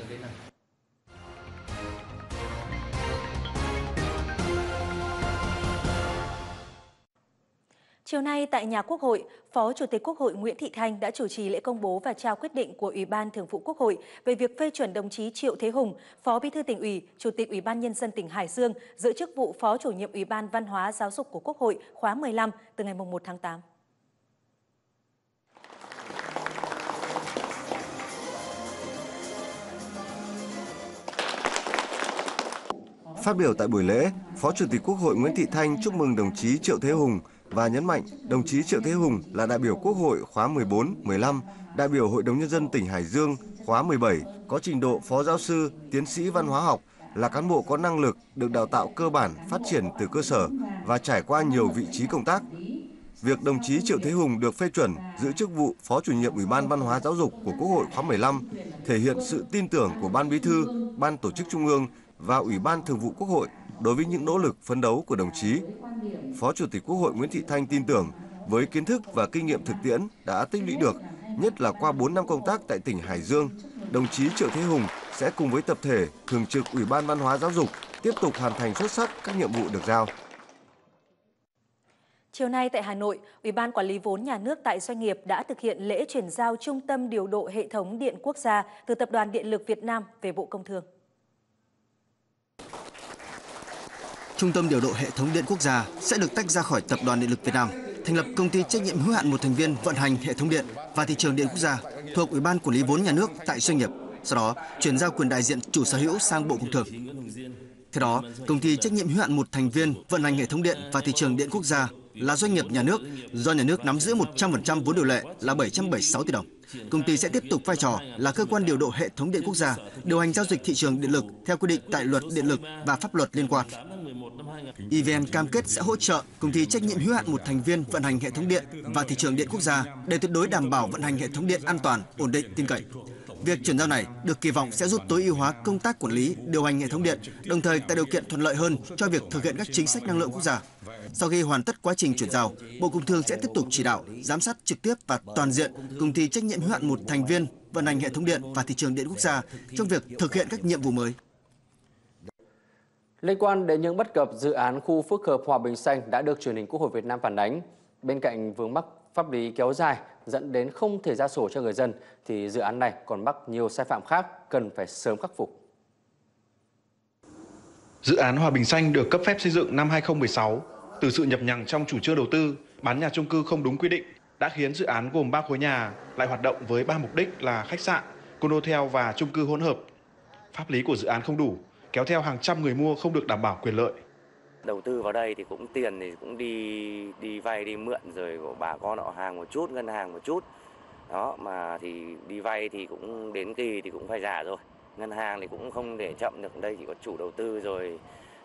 Chiều nay tại nhà Quốc hội, Phó Chủ tịch Quốc hội Nguyễn Thị Thanh đã chủ trì lễ công bố và trao quyết định của Ủy ban Thường vụ Quốc hội về việc phê chuẩn đồng chí Triệu Thế Hùng, Phó Bí thư Tỉnh ủy, Chủ tịch Ủy ban Nhân dân tỉnh Hải Dương giữ chức vụ Phó Chủ nhiệm Ủy ban Văn hóa Giáo dục của Quốc hội khóa 15 từ ngày 1 tháng 8. Phát biểu tại buổi lễ, Phó Chủ tịch Quốc hội Nguyễn Thị Thanh chúc mừng đồng chí Triệu Thế Hùng và nhấn mạnh đồng chí Triệu Thế Hùng là đại biểu Quốc hội khóa 14, 15, đại biểu Hội đồng Nhân dân tỉnh Hải Dương khóa 17, có trình độ phó giáo sư, tiến sĩ văn hóa học, là cán bộ có năng lực, được đào tạo cơ bản, phát triển từ cơ sở và trải qua nhiều vị trí công tác. Việc đồng chí Triệu Thế Hùng được phê chuẩn giữ chức vụ Phó Chủ nhiệm Ủy ban Văn hóa Giáo dục của Quốc hội khóa 15 thể hiện sự tin tưởng của Ban Bí thư, Ban Tổ chức Trung ương và Ủy ban Thường vụ Quốc hội đối với những nỗ lực phấn đấu của đồng chí. Phó Chủ tịch Quốc hội Nguyễn Thị Thanh tin tưởng với kiến thức và kinh nghiệm thực tiễn đã tích lũy được, nhất là qua 4 năm công tác tại tỉnh Hải Dương, đồng chí Triệu Thế Hùng sẽ cùng với tập thể Thường trực Ủy ban Văn hóa Giáo dục tiếp tục hoàn thành xuất sắc các nhiệm vụ được giao. Chiều nay tại Hà Nội, Ủy ban Quản lý vốn nhà nước tại doanh nghiệp đã thực hiện lễ chuyển giao Trung tâm điều độ hệ thống điện quốc gia từ Tập đoàn Điện lực Việt Nam về Bộ Công Thương. Trung tâm điều độ hệ thống điện quốc gia sẽ được tách ra khỏi Tập đoàn Điện lực Việt Nam, thành lập công ty trách nhiệm hữu hạn một thành viên vận hành hệ thống điện và thị trường điện quốc gia thuộc Ủy ban Quản lý vốn nhà nước tại doanh nghiệp, sau đó chuyển giao quyền đại diện chủ sở hữu sang Bộ Công Thương. Theo đó, công ty trách nhiệm hữu hạn một thành viên vận hành hệ thống điện và thị trường điện quốc gia là doanh nghiệp nhà nước do nhà nước nắm giữ 100% vốn điều lệ là 776 tỷ đồng. Công ty sẽ tiếp tục vai trò là cơ quan điều độ hệ thống điện quốc gia, điều hành giao dịch thị trường điện lực theo quy định tại Luật Điện lực và pháp luật liên quan. EVN cam kết sẽ hỗ trợ công ty trách nhiệm hữu hạn một thành viên vận hành hệ thống điện và thị trường điện quốc gia để tuyệt đối đảm bảo vận hành hệ thống điện an toàn, ổn định, tin cậy. Việc chuyển giao này được kỳ vọng sẽ giúp tối ưu hóa công tác quản lý, điều hành hệ thống điện, đồng thời tạo điều kiện thuận lợi hơn cho việc thực hiện các chính sách năng lượng quốc gia. Sau khi hoàn tất quá trình chuyển giao, Bộ Công Thương sẽ tiếp tục chỉ đạo, giám sát trực tiếp và toàn diện công ty trách nhiệm hữu hạn một thành viên vận hành hệ thống điện và thị trường điện quốc gia trong việc thực hiện các nhiệm vụ mới. Liên quan đến những bất cập dự án khu phức hợp Hòa Bình Xanh đã được Truyền hình Quốc hội Việt Nam phản ánh, bên cạnh vướng mắc pháp lý kéo dài dẫn đến không thể ra sổ cho người dân, thì dự án này còn mắc nhiều sai phạm khác cần phải sớm khắc phục. Dự án Hòa Bình Xanh được cấp phép xây dựng năm 2016. Từ sự nhập nhằng trong chủ trương đầu tư, bán nhà chung cư không đúng quy định đã khiến dự án gồm 3 khối nhà lại hoạt động với 3 mục đích là khách sạn, condotel và chung cư hỗn hợp. Pháp lý của dự án không đủ, kéo theo hàng trăm người mua không được đảm bảo quyền lợi. Đầu tư vào đây thì cũng tiền thì cũng đi vay đi mượn rồi của bà con họ hàng một chút, ngân hàng một chút. Đó mà thì đi vay thì cũng đến kỳ thì cũng phải trả rồi. Ngân hàng thì cũng không để chậm được, đây chỉ có chủ đầu tư rồi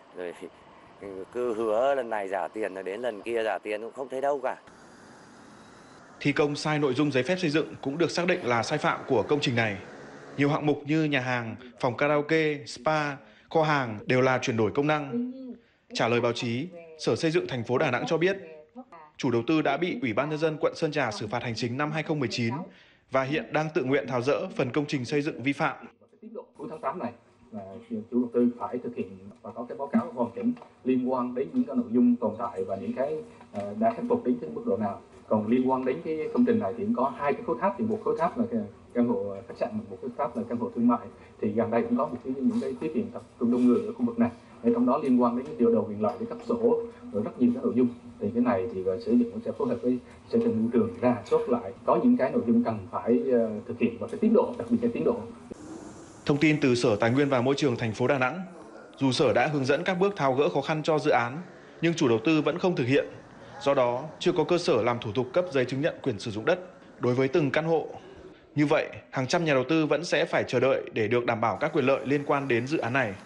cứ hứa lần này trả tiền rồi đến lần kia trả tiền cũng không thấy đâu cả. Thi công sai nội dung giấy phép xây dựng cũng được xác định là sai phạm của công trình này. Nhiều hạng mục như nhà hàng, phòng karaoke, spa, kho hàng đều là chuyển đổi công năng. Trả lời báo chí, Sở Xây dựng thành phố Đà Nẵng cho biết, chủ đầu tư đã bị Ủy ban Nhân dân quận Sơn Trà xử phạt hành chính năm 2019 và hiện đang tự nguyện tháo dỡ phần công trình xây dựng vi phạm. Cuối tháng 8 này là chủ đầu tư phải thực hiện và có cái báo cáo hoàn chỉnh liên quan đến những cái nội dung tồn tại và những cái đã khắc phục đến mức độ nào. Còn liên quan đến cái công trình này thì cũng có 2 cái khối tháp, thì một khối tháp là căn hộ khách sạn, một khối tháp là căn hộ thương mại. Thì gần đây cũng có những cái tiết kiệm tập trung đông người ở khu vực này. Trong đó liên quan đến cái điều đầu quyền lợi, cái cấp sổ, rồi rất nhiều các nội dung. Thì cái này thì Sở Điện cũng sẽ phối hợp với Sở Tài nguyên Môi trường rà soát lại, có những cái nội dung cần phải thực hiện và cái tiến độ, đặc biệt là tiến độ. Thông tin từ Sở Tài nguyên và Môi trường thành phố Đà Nẵng, dù Sở đã hướng dẫn các bước tháo gỡ khó khăn cho dự án, nhưng chủ đầu tư vẫn không thực hiện. Do đó, chưa có cơ sở làm thủ tục cấp giấy chứng nhận quyền sử dụng đất đối với từng căn hộ. Như vậy, hàng trăm nhà đầu tư vẫn sẽ phải chờ đợi để được đảm bảo các quyền lợi liên quan đến dự án này.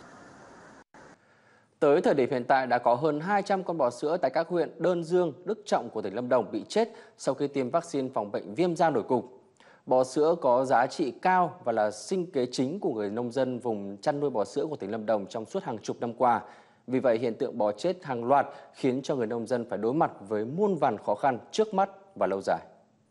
Tới thời điểm hiện tại đã có hơn 200 con bò sữa tại các huyện Đơn Dương, Đức Trọng của tỉnh Lâm Đồng bị chết sau khi tiêm vaccine phòng bệnh viêm da nổi cục. Bò sữa có giá trị cao và là sinh kế chính của người nông dân vùng chăn nuôi bò sữa của tỉnh Lâm Đồng trong suốt hàng chục năm qua. Vì vậy, hiện tượng bò chết hàng loạt khiến cho người nông dân phải đối mặt với muôn vàn khó khăn trước mắt và lâu dài.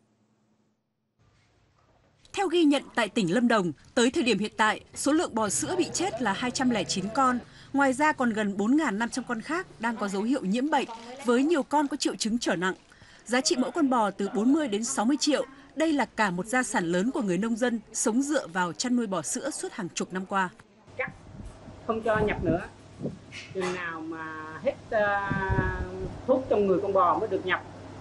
Theo ghi nhận tại tỉnh Lâm Đồng, tới thời điểm hiện tại, số lượng bò sữa bị chết là 209 con. Ngoài ra còn gần 4.500 con khác đang có dấu hiệu nhiễm bệnh, với nhiều con có triệu chứng trở nặng. Giá trị mỗi con bò từ 40 đến 60 triệu. Đây là cả một gia sản lớn của người nông dân sống dựa vào chăn nuôi bò sữa suốt hàng chục năm qua. Cắt, không cho nhập nữa. Chừng nào mà hết thuốc trong người con bò mới được nhập.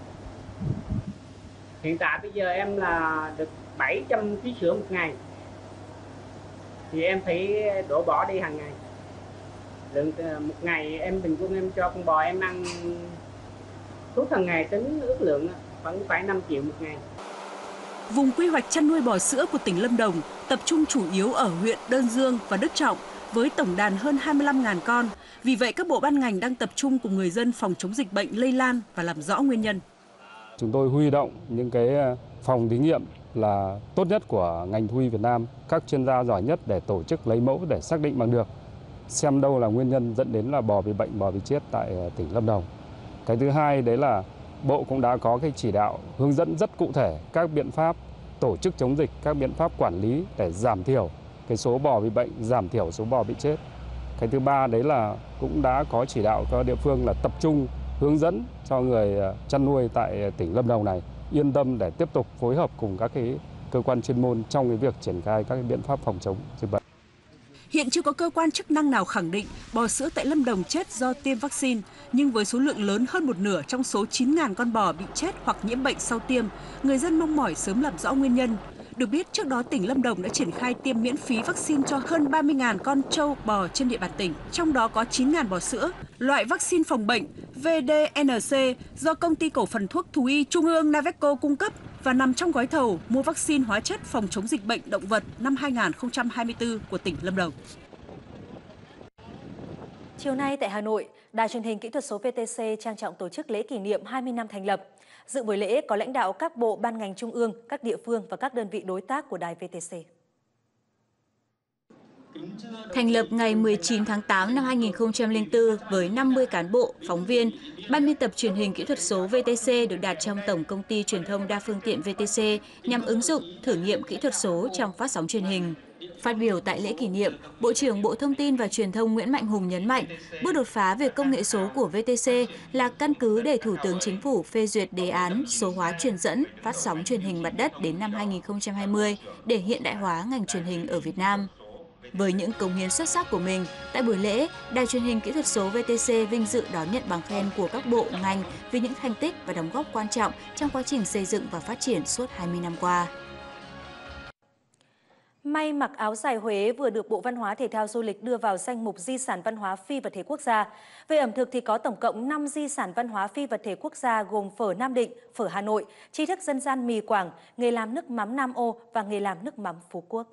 Hiện tại bây giờ em là được 700 kg sữa một ngày. Thì em phải đổ bỏ đi hàng ngày. Lượng một ngày em bình quân em cho con bò em ăn thuốc hàng ngày, tính ước lượng vẫn phải 5 triệu một ngày. Vùng quy hoạch chăn nuôi bò sữa của tỉnh Lâm Đồng tập trung chủ yếu ở huyện Đơn Dương và Đức Trọng với tổng đàn hơn 25.000 con. Vì vậy, các bộ ban ngành đang tập trung cùng người dân phòng chống dịch bệnh lây lan và làm rõ nguyên nhân. Chúng tôi huy động những cái phòng thí nghiệm là tốt nhất của ngành thú y Việt Nam, các chuyên gia giỏi nhất để tổ chức lấy mẫu để xác định bằng được xem đâu là nguyên nhân dẫn đến là bò bị bệnh, bò bị chết tại tỉnh Lâm Đồng. Cái thứ hai đấy là Bộ cũng đã có cái chỉ đạo hướng dẫn rất cụ thể các biện pháp tổ chức chống dịch, các biện pháp quản lý để giảm thiểu cái số bò bị bệnh, giảm thiểu số bò bị chết. Cái thứ ba đấy là cũng đã có chỉ đạo các địa phương là tập trung hướng dẫn cho người chăn nuôi tại tỉnh Lâm Đồng này yên tâm để tiếp tục phối hợp cùng các cái cơ quan chuyên môn trong cái việc triển khai các cái biện pháp phòng chống dịch bệnh. Hiện chưa có cơ quan chức năng nào khẳng định bò sữa tại Lâm Đồng chết do tiêm vaccine, nhưng với số lượng lớn hơn một nửa trong số 9.000 con bò bị chết hoặc nhiễm bệnh sau tiêm, người dân mong mỏi sớm làm rõ nguyên nhân. Được biết, trước đó tỉnh Lâm Đồng đã triển khai tiêm miễn phí vaccine cho hơn 30.000 con trâu bò trên địa bàn tỉnh, trong đó có 9.000 bò sữa. Loại vaccine phòng bệnh VDNC do Công ty Cổ phần Thuốc Thú y Trung ương Naveco cung cấp và nằm trong gói thầu mua vaccine hóa chất phòng chống dịch bệnh động vật năm 2024 của tỉnh Lâm Đồng. Chiều nay tại Hà Nội, Đài truyền hình kỹ thuật số VTC trang trọng tổ chức lễ kỷ niệm 20 năm thành lập. Dự buổi lễ có lãnh đạo các bộ ban ngành trung ương, các địa phương và các đơn vị đối tác của Đài VTC. Thành lập ngày 19 tháng 8 năm 2004 với 50 cán bộ, phóng viên, Ban biên tập truyền hình kỹ thuật số VTC được đặt trong Tổng công ty truyền thông đa phương tiện VTC nhằm ứng dụng, thử nghiệm kỹ thuật số trong phát sóng truyền hình. Phát biểu tại lễ kỷ niệm, Bộ trưởng Bộ Thông tin và Truyền thông Nguyễn Mạnh Hùng nhấn mạnh, bước đột phá về công nghệ số của VTC là căn cứ để Thủ tướng Chính phủ phê duyệt đề án số hóa truyền dẫn, phát sóng truyền hình mặt đất đến năm 2020 để hiện đại hóa ngành truyền hình ở Việt Nam. Với những cống hiến xuất sắc của mình, tại buổi lễ, Đài truyền hình kỹ thuật số VTC vinh dự đón nhận bằng khen của các bộ, ngành vì những thành tích và đóng góp quan trọng trong quá trình xây dựng và phát triển suốt 20 năm qua. May mặc áo dài Huế vừa được Bộ Văn hóa Thể thao Du lịch đưa vào danh mục di sản văn hóa phi vật thể quốc gia. Về ẩm thực thì có tổng cộng 5 di sản văn hóa phi vật thể quốc gia gồm phở Nam Định, phở Hà Nội, tri thức dân gian mì Quảng, nghề làm nước mắm Nam Ô và nghề làm nước mắm Phú Quốc.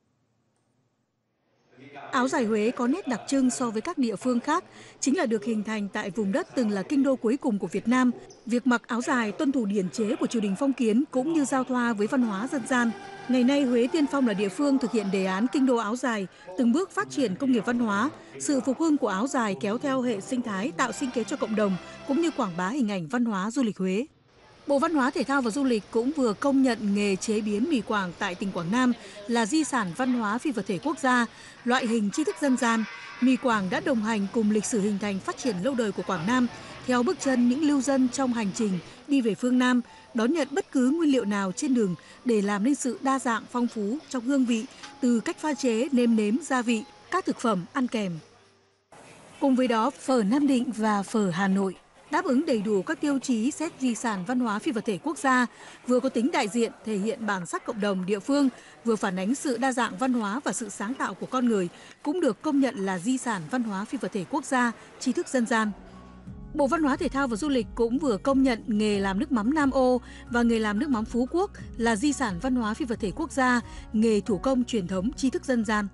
Áo dài Huế có nét đặc trưng so với các địa phương khác, chính là được hình thành tại vùng đất từng là kinh đô cuối cùng của Việt Nam. Việc mặc áo dài tuân thủ điển chế của triều đình phong kiến cũng như giao thoa với văn hóa dân gian. Ngày nay, Huế tiên phong là địa phương thực hiện đề án kinh đô áo dài, từng bước phát triển công nghiệp văn hóa. Sự phục hưng của áo dài kéo theo hệ sinh thái tạo sinh kế cho cộng đồng, cũng như quảng bá hình ảnh văn hóa du lịch Huế. Bộ Văn hóa Thể thao và Du lịch cũng vừa công nhận nghề chế biến mì Quảng tại tỉnh Quảng Nam là di sản văn hóa phi vật thể quốc gia, loại hình tri thức dân gian. Mì Quảng đã đồng hành cùng lịch sử hình thành phát triển lâu đời của Quảng Nam, theo bước chân những lưu dân trong hành trình đi về phương Nam, đón nhận bất cứ nguyên liệu nào trên đường để làm nên sự đa dạng phong phú trong hương vị, từ cách pha chế, nêm nếm, gia vị, các thực phẩm ăn kèm. Cùng với đó, phở Nam Định và phở Hà Nội đáp ứng đầy đủ các tiêu chí xét di sản văn hóa phi vật thể quốc gia, vừa có tính đại diện thể hiện bản sắc cộng đồng địa phương, vừa phản ánh sự đa dạng văn hóa và sự sáng tạo của con người, cũng được công nhận là di sản văn hóa phi vật thể quốc gia, tri thức dân gian. Bộ Văn hóa Thể thao và Du lịch cũng vừa công nhận nghề làm nước mắm Nam Ô và nghề làm nước mắm Phú Quốc là di sản văn hóa phi vật thể quốc gia, nghề thủ công truyền thống tri thức dân gian.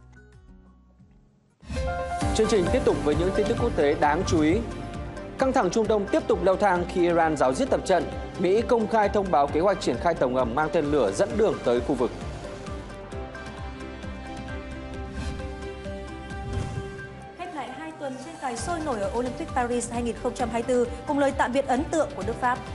Chương trình tiếp tục với những tin tức quốc tế đáng chú ý. Căng thẳng Trung Đông tiếp tục leo thang khi Iran ráo riết tập trận. Mỹ công khai thông báo kế hoạch triển khai tàu ngầm mang tên lửa dẫn đường tới khu vực. Khép lại 2 tuần tranh tài sôi nổi ở Olympic Paris 2024 cùng lời tạm biệt ấn tượng của nước Pháp.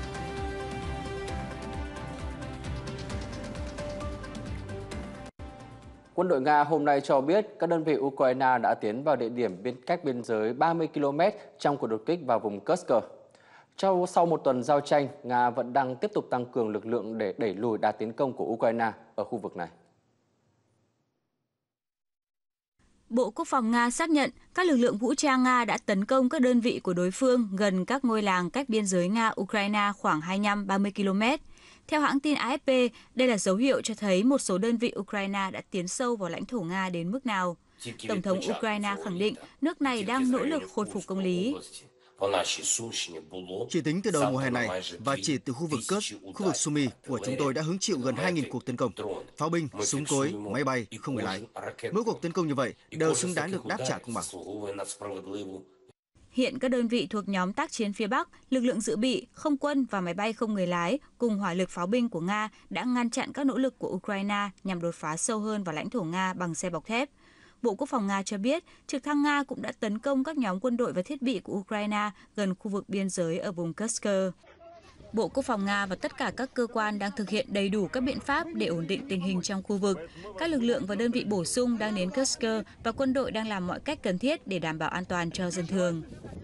Quân đội Nga hôm nay cho biết các đơn vị Ukraine đã tiến vào địa điểm cách biên giới 30 km trong cuộc đột kích vào vùng Kursk. Sau một tuần giao tranh, Nga vẫn đang tiếp tục tăng cường lực lượng để đẩy lùi đà tiến công của Ukraine ở khu vực này. Bộ Quốc phòng Nga xác nhận các lực lượng vũ trang Nga đã tấn công các đơn vị của đối phương gần các ngôi làng cách biên giới Nga-Ukraine khoảng 25-30 km. Theo hãng tin AFP, đây là dấu hiệu cho thấy một số đơn vị Ukraine đã tiến sâu vào lãnh thổ Nga đến mức nào. Tổng thống Ukraine khẳng định nước này đang nỗ lực khôi phục công lý. Chỉ tính từ đầu mùa hè này và chỉ từ khu vực Kursk, khu vực Sumy của chúng tôi đã hứng chịu gần 2.000 cuộc tấn công, pháo binh, súng cối, máy bay không người lái. Mỗi cuộc tấn công như vậy đều xứng đáng được đáp trả công bằng. Hiện các đơn vị thuộc nhóm tác chiến phía Bắc, lực lượng dự bị, không quân và máy bay không người lái cùng hỏa lực pháo binh của Nga đã ngăn chặn các nỗ lực của Ukraine nhằm đột phá sâu hơn vào lãnh thổ Nga bằng xe bọc thép. Bộ Quốc phòng Nga cho biết trực thăng Nga cũng đã tấn công các nhóm quân đội và thiết bị của Ukraine gần khu vực biên giới ở vùng Kursk. Bộ Quốc phòng Nga và tất cả các cơ quan đang thực hiện đầy đủ các biện pháp để ổn định tình hình trong khu vực. Các lực lượng và đơn vị bổ sung đang đến Kursk và quân đội đang làm mọi cách cần thiết để đảm bảo an toàn cho dân thường.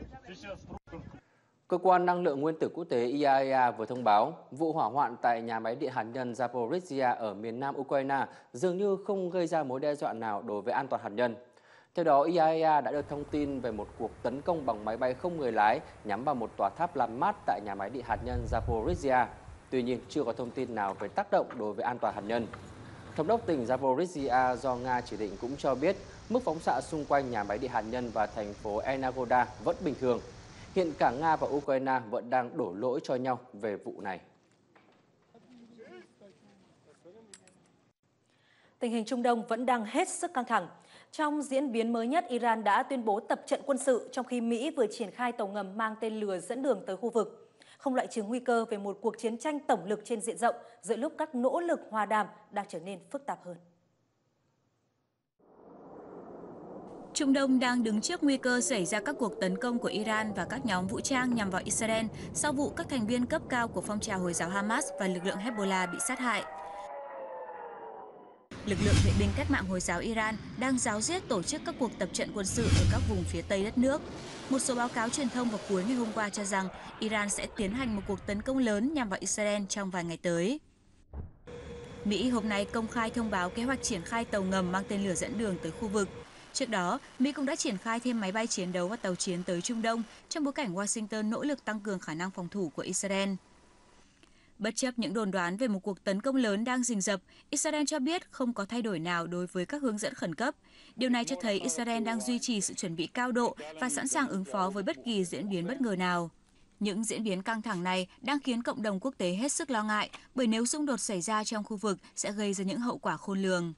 Cơ quan năng lượng nguyên tử quốc tế IAEA vừa thông báo vụ hỏa hoạn tại nhà máy điện hạt nhân Zaporizhzhia ở miền nam Ukraine dường như không gây ra mối đe dọa nào đối với an toàn hạt nhân. Theo đó, IAEA đã được thông tin về một cuộc tấn công bằng máy bay không người lái nhắm vào một tòa tháp làm mát tại nhà máy điện hạt nhân Zaporizhzhia. Tuy nhiên, chưa có thông tin nào về tác động đối với an toàn hạt nhân. Thống đốc tỉnh Zaporizhzhia do Nga chỉ định cũng cho biết mức phóng xạ xung quanh nhà máy điện hạt nhân và thành phố Energoda vẫn bình thường. Hiện cả Nga và Ukraine vẫn đang đổ lỗi cho nhau về vụ này. Tình hình Trung Đông vẫn đang hết sức căng thẳng. Trong diễn biến mới nhất, Iran đã tuyên bố tập trận quân sự trong khi Mỹ vừa triển khai tàu ngầm mang tên lửa dẫn đường tới khu vực. Không loại trừ nguy cơ về một cuộc chiến tranh tổng lực trên diện rộng giữa lúc các nỗ lực hòa đàm đang trở nên phức tạp hơn. Trung Đông đang đứng trước nguy cơ xảy ra các cuộc tấn công của Iran và các nhóm vũ trang nhằm vào Israel sau vụ các thành viên cấp cao của phong trào Hồi giáo Hamas và lực lượng Hezbollah bị sát hại. Lực lượng vệ binh cách mạng Hồi giáo Iran đang ráo riết tổ chức các cuộc tập trận quân sự ở các vùng phía Tây đất nước. Một số báo cáo truyền thông vào cuối ngày hôm qua cho rằng Iran sẽ tiến hành một cuộc tấn công lớn nhằm vào Israel trong vài ngày tới. Mỹ hôm nay công khai thông báo kế hoạch triển khai tàu ngầm mang tên lửa dẫn đường tới khu vực. Trước đó, Mỹ cũng đã triển khai thêm máy bay chiến đấu và tàu chiến tới Trung Đông trong bối cảnh Washington nỗ lực tăng cường khả năng phòng thủ của Israel. Bất chấp những đồn đoán về một cuộc tấn công lớn đang rình rập, Israel cho biết không có thay đổi nào đối với các hướng dẫn khẩn cấp. Điều này cho thấy Israel đang duy trì sự chuẩn bị cao độ và sẵn sàng ứng phó với bất kỳ diễn biến bất ngờ nào. Những diễn biến căng thẳng này đang khiến cộng đồng quốc tế hết sức lo ngại, bởi nếu xung đột xảy ra trong khu vực sẽ gây ra những hậu quả khôn lường.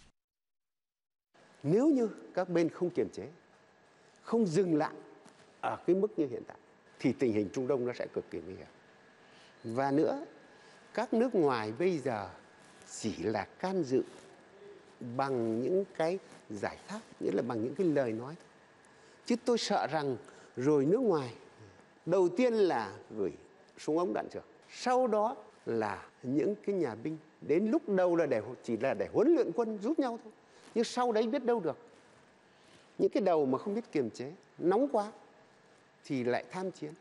Nếu như các bên không kiềm chế, không dừng lại ở cái mức như hiện tại, thì tình hình Trung Đông nó sẽ cực kỳ nguy hiểm. Và nữa, các nước ngoài bây giờ chỉ là can dự bằng những cái giải pháp, nghĩa là bằng những cái lời nói. Chứ tôi sợ rằng rồi nước ngoài đầu tiên là gửi súng ống đạn dược, sau đó là những cái nhà binh, đến lúc đầu là chỉ là để huấn luyện quân giúp nhau thôi, nhưng sau đấy biết đâu được. Những cái đầu mà không biết kiềm chế, nóng quá thì lại tham chiến.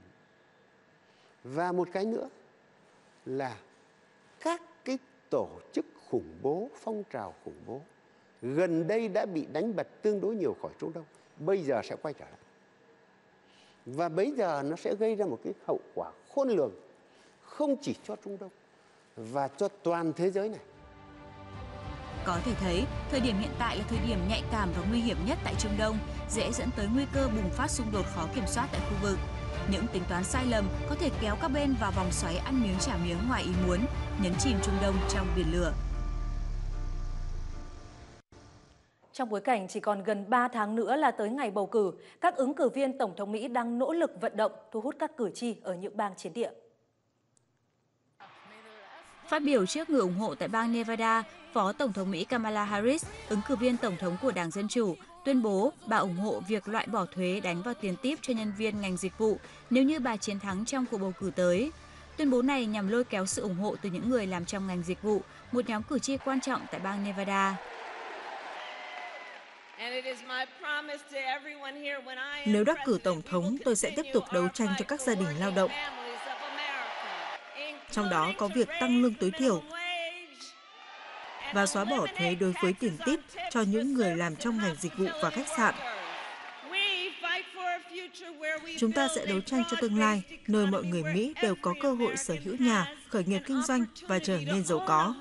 Và một cái nữa là các cái tổ chức khủng bố, phong trào khủng bố gần đây đã bị đánh bật tương đối nhiều khỏi Trung Đông, bây giờ sẽ quay trở lại. Và bây giờ nó sẽ gây ra một cái hậu quả khôn lường, không chỉ cho Trung Đông và cho toàn thế giới này. Có thể thấy, thời điểm hiện tại là thời điểm nhạy cảm và nguy hiểm nhất tại Trung Đông, dễ dẫn tới nguy cơ bùng phát xung đột khó kiểm soát tại khu vực. Những tính toán sai lầm có thể kéo các bên vào vòng xoáy ăn miếng trả miếng ngoài ý muốn, nhấn chìm Trung Đông trong biển lửa. Trong bối cảnh chỉ còn gần 3 tháng nữa là tới ngày bầu cử, các ứng cử viên Tổng thống Mỹ đang nỗ lực vận động thu hút các cử tri ở những bang chiến địa. Phát biểu trước người ủng hộ tại bang Nevada, Phó Tổng thống Mỹ Kamala Harris, ứng cử viên Tổng thống của Đảng Dân Chủ, tuyên bố bà ủng hộ việc loại bỏ thuế đánh vào tiền tip cho nhân viên ngành dịch vụ nếu như bà chiến thắng trong cuộc bầu cử tới. Tuyên bố này nhằm lôi kéo sự ủng hộ từ những người làm trong ngành dịch vụ, một nhóm cử tri quan trọng tại bang Nevada. Nếu đắc cử Tổng thống, tôi sẽ tiếp tục đấu tranh cho các gia đình lao động. Trong đó có việc tăng lương tối thiểu và xóa bỏ thuế đối với tiền tip cho những người làm trong ngành dịch vụ và khách sạn. Chúng ta sẽ đấu tranh cho tương lai, nơi mọi người Mỹ đều có cơ hội sở hữu nhà, khởi nghiệp kinh doanh và trở nên giàu có.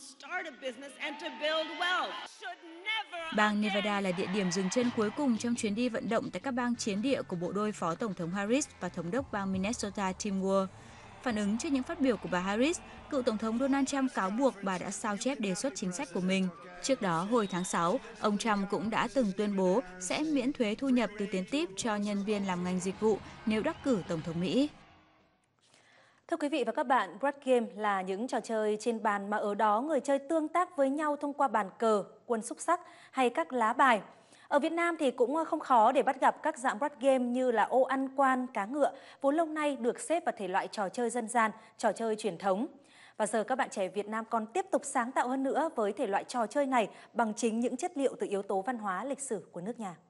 Bang Nevada là địa điểm dừng chân cuối cùng trong chuyến đi vận động tại các bang chiến địa của bộ đôi Phó Tổng thống Harris và Thống đốc bang Minnesota Tim Walz. Phản ứng trước những phát biểu của bà Harris, cựu Tổng thống Donald Trump cáo buộc bà đã sao chép đề xuất chính sách của mình. Trước đó, hồi tháng 6, ông Trump cũng đã từng tuyên bố sẽ miễn thuế thu nhập từ tiền tip cho nhân viên làm ngành dịch vụ nếu đắc cử Tổng thống Mỹ. Thưa quý vị và các bạn, board game là những trò chơi trên bàn mà ở đó người chơi tương tác với nhau thông qua bàn cờ, quân xúc xắc hay các lá bài. Ở Việt Nam thì cũng không khó để bắt gặp các dạng board game như là ô ăn quan, cá ngựa, vốn lâu nay được xếp vào thể loại trò chơi dân gian, trò chơi truyền thống. Và giờ các bạn trẻ Việt Nam còn tiếp tục sáng tạo hơn nữa với thể loại trò chơi này bằng chính những chất liệu từ yếu tố văn hóa lịch sử của nước nhà.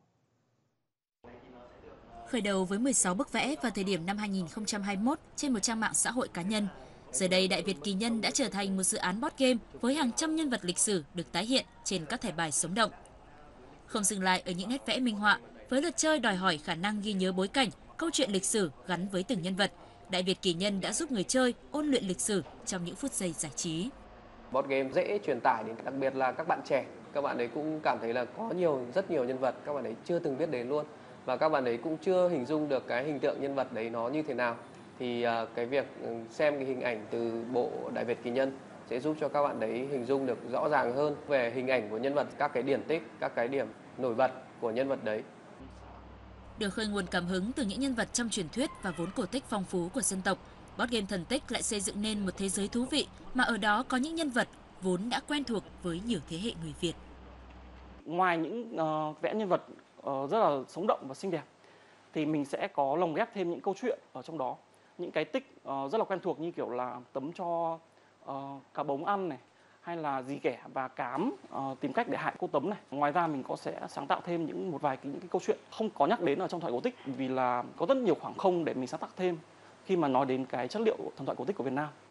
Khởi đầu với 16 bức vẽ vào thời điểm năm 2021 trên một trang mạng xã hội cá nhân, giờ đây Đại Việt Kỳ Nhân đã trở thành một dự án board game với hàng trăm nhân vật lịch sử được tái hiện trên các thẻ bài sống động. Không dừng lại ở những nét vẽ minh họa, với lượt chơi đòi hỏi khả năng ghi nhớ bối cảnh, câu chuyện lịch sử gắn với từng nhân vật, Đại Việt Kỳ Nhân đã giúp người chơi ôn luyện lịch sử trong những phút giây giải trí. Board game dễ truyền tải đến đặc biệt là các bạn trẻ, các bạn ấy cũng cảm thấy là có rất nhiều nhân vật các bạn ấy chưa từng biết đến luôn, và các bạn ấy cũng chưa hình dung được cái hình tượng nhân vật đấy nó như thế nào. Thì cái việc xem cái hình ảnh từ bộ Đại Việt Kỳ Nhân sẽ giúp cho các bạn đấy hình dung được rõ ràng hơn về hình ảnh của nhân vật, các cái điển tích, các cái điểm nổi bật của nhân vật đấy. Được khơi nguồn cảm hứng từ những nhân vật trong truyền thuyết và vốn cổ tích phong phú của dân tộc, board game Thần Tích lại xây dựng nên một thế giới thú vị mà ở đó có những nhân vật vốn đã quen thuộc với nhiều thế hệ người Việt. Ngoài những vẽ nhân vật rất là sống động và xinh đẹp, thì mình sẽ có lồng ghép thêm những câu chuyện ở trong đó, những cái tích rất là quen thuộc như kiểu là tấm cho cá bống ăn này, hay là dì ghẻ và cám tìm cách để hại cô Tấm này. Ngoài ra mình sẽ sáng tạo thêm một vài những cái câu chuyện không có nhắc đến ở trong thoại cổ tích, vì là có rất nhiều khoảng không để mình sáng tạo thêm khi mà nói đến cái chất liệu thần thoại cổ tích của Việt Nam.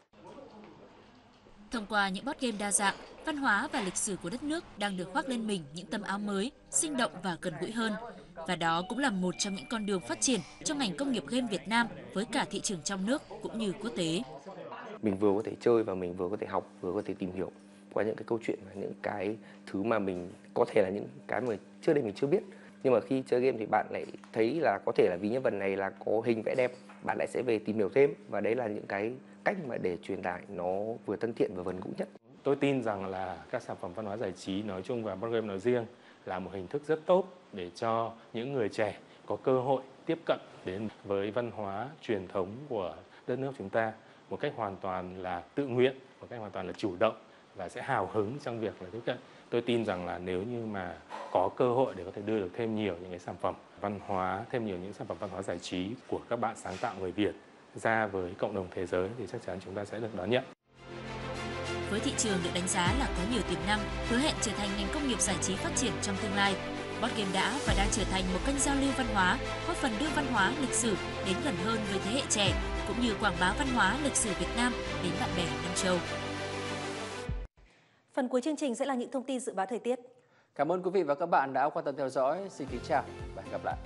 Thông qua những board game đa dạng, văn hóa và lịch sử của đất nước đang được khoác lên mình những tấm áo mới, sinh động và gần gũi hơn. Và đó cũng là một trong những con đường phát triển trong ngành công nghiệp game Việt Nam với cả thị trường trong nước cũng như quốc tế. Mình vừa có thể chơi và mình vừa có thể học, vừa có thể tìm hiểu qua những cái câu chuyện và những cái thứ mà mình có thể là những cái mà trước đây mình chưa biết. Nhưng mà khi chơi game thì bạn lại thấy là có thể là vì nhân vật này là có hình vẽ đẹp, bạn lại sẽ về tìm hiểu thêm, và đấy là những cái cách mà để truyền tải nó vừa thân thiện và gần gũi nhất. Tôi tin rằng là các sản phẩm văn hóa giải trí nói chung và board game nói riêng là một hình thức rất tốt để cho những người trẻ có cơ hội tiếp cận đến với văn hóa truyền thống của đất nước chúng ta một cách hoàn toàn là tự nguyện, một cách hoàn toàn là chủ động và sẽ hào hứng trong việc là tiếp cận. Tôi tin rằng là nếu như mà có cơ hội để có thể đưa được thêm nhiều những cái sản phẩm văn hóa, thêm nhiều những sản phẩm văn hóa giải trí của các bạn sáng tạo người Việt ra với cộng đồng thế giới thì chắc chắn chúng ta sẽ được đón nhận. Với thị trường được đánh giá là có nhiều tiềm năng, hứa hẹn trở thành ngành công nghiệp giải trí phát triển trong tương lai, board game đã và đang trở thành một kênh giao lưu văn hóa, góp phần đưa văn hóa, lịch sử đến gần hơn với thế hệ trẻ, cũng như quảng bá văn hóa, lịch sử Việt Nam đến bạn bè năm châu. Phần cuối chương trình sẽ là những thông tin dự báo thời tiết. Cảm ơn quý vị và các bạn đã quan tâm theo dõi. Xin kính chào và hẹn gặp lại.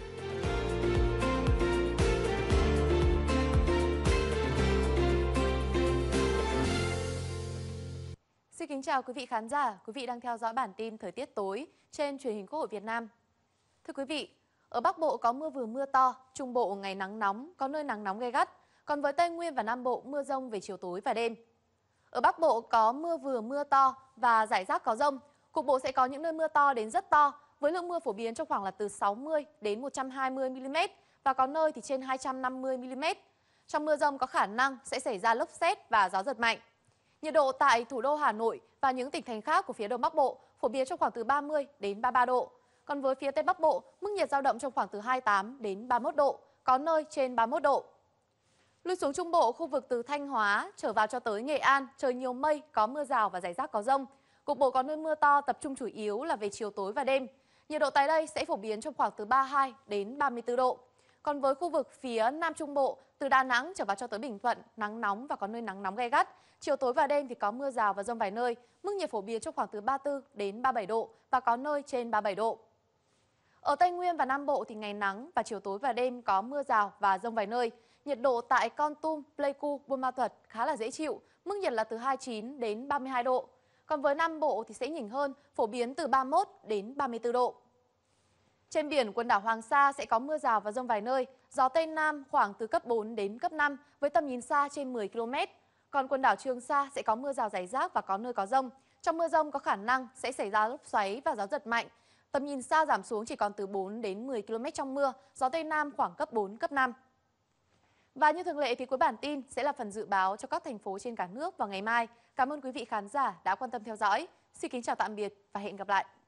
Xin kính chào quý vị khán giả, quý vị đang theo dõi bản tin thời tiết tối trên truyền hình Quốc hội Việt Nam. Thưa quý vị, ở Bắc Bộ có mưa vừa mưa to, Trung Bộ ngày nắng nóng, có nơi nắng nóng gay gắt, còn với Tây Nguyên và Nam Bộ mưa dông về chiều tối và đêm. Ở Bắc Bộ có mưa vừa mưa to và rải rác có dông, cục bộ sẽ có những nơi mưa to đến rất to, với lượng mưa phổ biến trong khoảng là từ 60 đến 120 mm và có nơi thì trên 250 mm. Trong mưa dông có khả năng sẽ xảy ra lốc sét và gió giật mạnh. Nhiệt độ tại thủ đô Hà Nội và những tỉnh thành khác của phía Đông Bắc Bộ phổ biến trong khoảng từ 30 đến 33 độ. Còn với phía Tây Bắc Bộ, mức nhiệt dao động trong khoảng từ 28 đến 31 độ, có nơi trên 31 độ. Lui xuống Trung Bộ, khu vực từ Thanh Hóa trở vào cho tới Nghệ An, trời nhiều mây, có mưa rào và rải rác có dông. Cục bộ có nơi mưa to, tập trung chủ yếu là về chiều tối và đêm. Nhiệt độ tại đây sẽ phổ biến trong khoảng từ 32 đến 34 độ. Còn với khu vực phía Nam Trung Bộ, từ Đà Nẵng trở vào cho tới Bình Thuận, nắng nóng và có nơi nắng nóng gay gắt. Chiều tối và đêm thì có mưa rào và dông vài nơi, mức nhiệt phổ biến trong khoảng từ 34 đến 37 độ và có nơi trên 37 độ. Ở Tây Nguyên và Nam Bộ thì ngày nắng và chiều tối và đêm có mưa rào và dông vài nơi. Nhiệt độ tại Kon Tum, Pleiku, Buôn Ma Thuột khá là dễ chịu, mức nhiệt là từ 29 đến 32 độ. Còn với Nam Bộ thì sẽ nhỉnh hơn, phổ biến từ 31 đến 34 độ. Trên biển quần đảo Hoàng Sa sẽ có mưa rào và dông vài nơi, gió Tây Nam khoảng từ cấp 4 đến cấp 5 với tầm nhìn xa trên 10 km. Còn quần đảo Trường Sa sẽ có mưa rào rải rác và có nơi có dông. Trong mưa dông có khả năng sẽ xảy ra lốc xoáy và gió giật mạnh. Tầm nhìn xa giảm xuống chỉ còn từ 4 đến 10 km trong mưa, gió Tây Nam khoảng cấp 4, cấp 5. Và như thường lệ thì cuối bản tin sẽ là phần dự báo cho các thành phố trên cả nước vào ngày mai. Cảm ơn quý vị khán giả đã quan tâm theo dõi. Xin kính chào tạm biệt và hẹn gặp lại.